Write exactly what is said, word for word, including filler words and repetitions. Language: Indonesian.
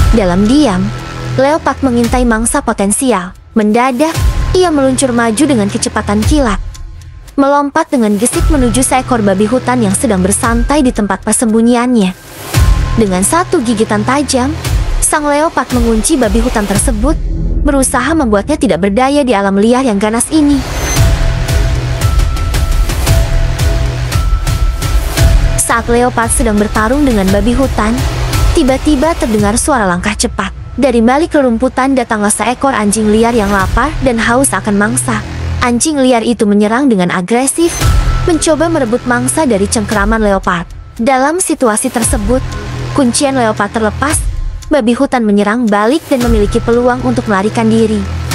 Dalam diam, leopard mengintai mangsa potensial. Mendadak, ia meluncur maju dengan kecepatan kilat, melompat dengan gesit menuju seekor babi hutan yang sedang bersantai di tempat persembunyiannya. Dengan satu gigitan tajam, sang leopard mengunci babi hutan tersebut, berusaha membuatnya tidak berdaya di alam liar yang ganas ini. Saat leopard sedang bertarung dengan babi hutan, tiba-tiba terdengar suara langkah cepat. Dari balik rerumputan datanglah seekor anjing liar yang lapar dan haus akan mangsa. Anjing liar itu menyerang dengan agresif, mencoba merebut mangsa dari cengkeraman leopard. Dalam situasi tersebut, kuncian leopard terlepas, babi hutan menyerang balik dan memiliki peluang untuk melarikan diri.